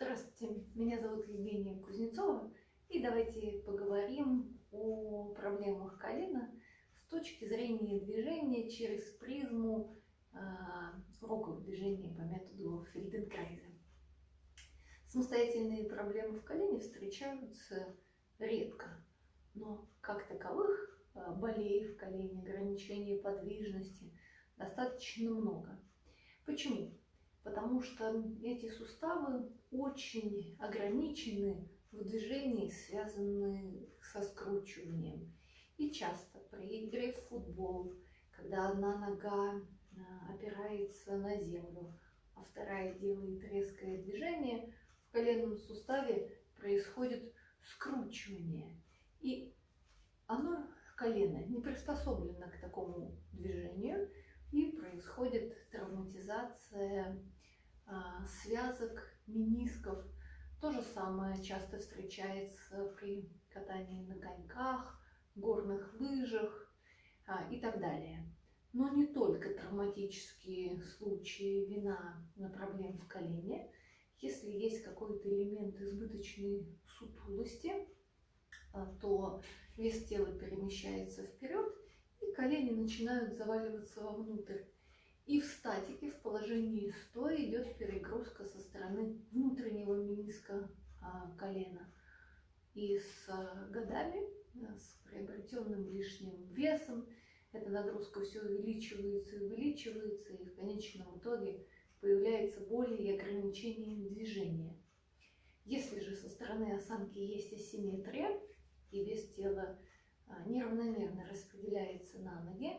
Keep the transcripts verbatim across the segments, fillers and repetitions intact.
Здравствуйте, меня зовут Евгения Кузнецова, и давайте поговорим о проблемах колена с точки зрения движения через призму э, уроков движения по методу Фельденкрайза. Самостоятельные проблемы в колене встречаются редко, но как таковых э, болей в колене, ограничений подвижности достаточно много. Почему? Потому что эти суставы очень ограничены в движении, связанные со скручиванием. И часто при игре в футбол, когда одна нога опирается на землю, а вторая делает резкое движение, в коленном суставе происходит скручивание. И оно, колено, не приспособлено к такому движению, и происходит травматизация а, связок, менисков. То же самое часто встречается при катании на коньках, горных лыжах а, и так далее. Но не только травматические случаи вина на проблем в колене. Если есть какой-то элемент избыточной сутулости, а, то вес тела перемещается вперед, и колени начинают заваливаться вовнутрь. И в статике, в положении стоя, идет перегрузка со стороны внутреннего мениска а, колена. И с а, годами, а, с приобретенным лишним весом, эта нагрузка все увеличивается и увеличивается, и в конечном итоге появляется боль и ограничение движения. Если же со стороны осанки есть асимметрия, и вес тела неравномерно распределяется на ноги,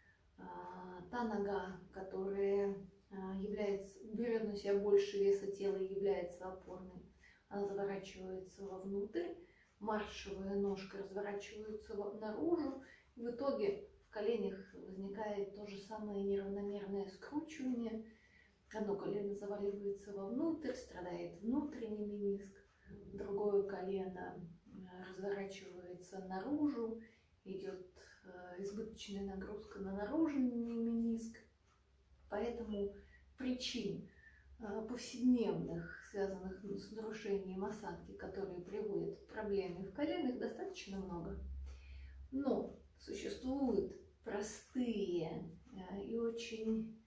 та нога, которая является, берет на себя больше веса тела и является опорной, она заворачивается вовнутрь, маршевая ножка разворачивается наружу, и в итоге в коленях возникает то же самое неравномерное скручивание. Одно колено заваливается вовнутрь, страдает внутренний мениск, другое колено разворачивается наружу, идет избыточная нагрузка на наружный мениск. Поэтому причин повседневных, связанных с нарушением осанки, которые приводят к проблеме в коленах, достаточно много. Но существуют простые и очень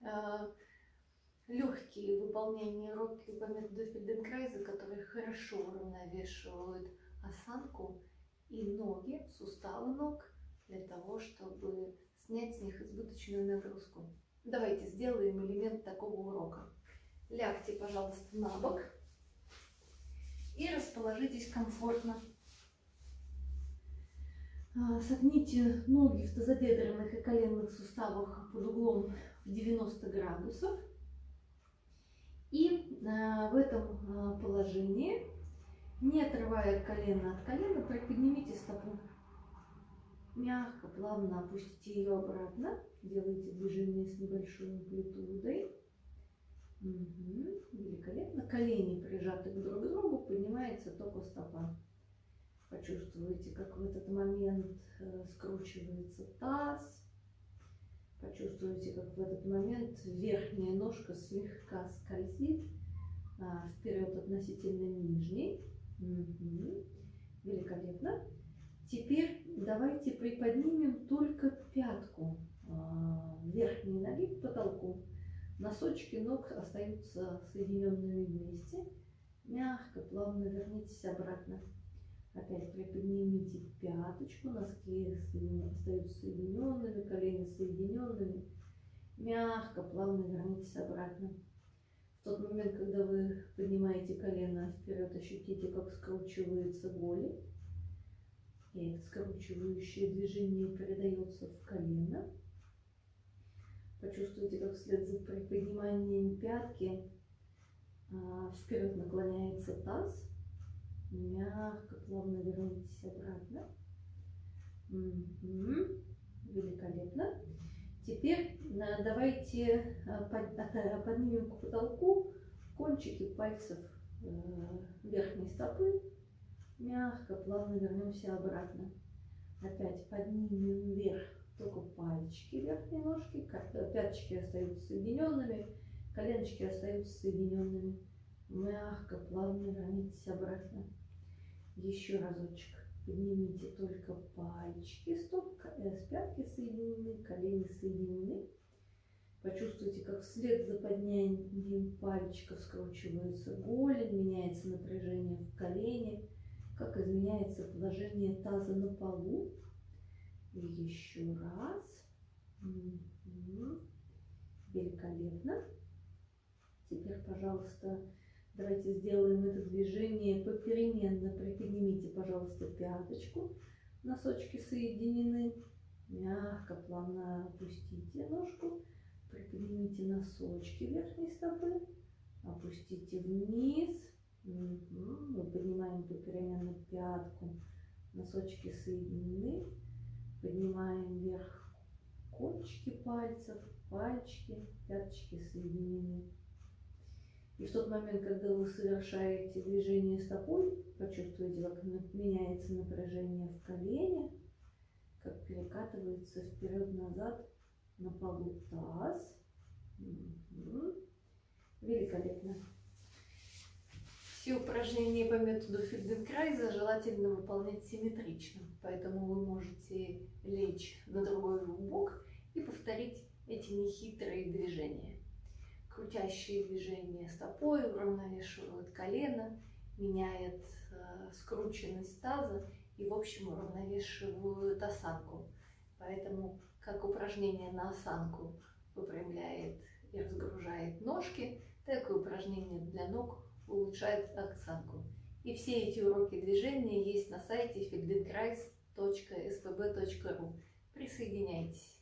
легкие выполнения уроков по методу Фельденкрайза, которые хорошо уравновешивают осанку и ноги, суставы ног, для того, чтобы снять с них избыточную нагрузку. Давайте сделаем элемент такого урока. Лягте, пожалуйста, на бок и расположитесь комфортно. Согните ноги в тазобедренных и коленных суставах под углом в девяносто градусов. И в этом положении, не отрывая колено от колена, приподнимите стопу. Мягко, плавно опустите ее обратно. Делайте движение с небольшой амплитудой. Угу, великолепно. Колени прижаты друг к другу, поднимается только стопа. Почувствуйте, как в этот момент скручивается таз. Почувствуйте, как в этот момент верхняя ножка слегка скользит а, вперед относительно нижней. Угу. Великолепно. Теперь давайте приподнимем только пятку а, верхней ноги к потолку. Носочки ног остаются соединенными вместе. Мягко, плавно вернитесь обратно. Опять приподнимите пяточку, носки остаются соединенными, колени соединенными. Мягко, плавно вернитесь обратно. В тот момент, когда вы поднимаете колено вперед, ощутите, как скручивается голень. И это скручивающее движение передается в колено. Почувствуйте, как вслед за приподниманием пятки вперед наклоняется таз. Мягко, плавно вернитесь обратно. Угу. Великолепно. Теперь давайте поднимем к потолку кончики пальцев верхней стопы. Мягко, плавно вернемся обратно. Опять поднимем вверх только пальчики верхней ножки. Пяточки остаются соединенными, коленочки остаются соединенными. Мягко, плавно вернитесь обратно. Еще разочек. Поднимите только пальчики стоп, с пятки соединены, колени соединены. Почувствуйте, как вслед за поднятием пальчиков скручивается голень, меняется напряжение в колене, как изменяется положение таза на полу. И еще раз. Угу. Великолепно. Теперь, пожалуйста, давайте сделаем это движение попеременно. Приподнимите, пожалуйста, пяточку. Носочки соединены. Мягко, плавно опустите ножку. Приподнимите носочки верхней стопы. Опустите вниз. Угу. Мы поднимаем попеременно пятку. Носочки соединены. Поднимаем вверх кончики пальцев, пальчики, пяточки соединены. И в тот момент, когда вы совершаете движение стопой, почувствуйте, как меняется напряжение в колене, как перекатывается вперед-назад на полу таз. Угу. Великолепно. Все упражнения по методу Фельденкрайза желательно выполнять симметрично, поэтому вы можете лечь на другой бок и повторить эти нехитрые движения. Крутящие движения стопой уравновешивают колено, меняют э, скрученность таза и, в общем, уравновешивают осанку. Поэтому как упражнение на осанку выпрямляет и разгружает ножки, так и упражнение для ног улучшает осанку. И все эти уроки движения есть на сайте feldenkrais точка эс пэ бэ точка ру. Присоединяйтесь.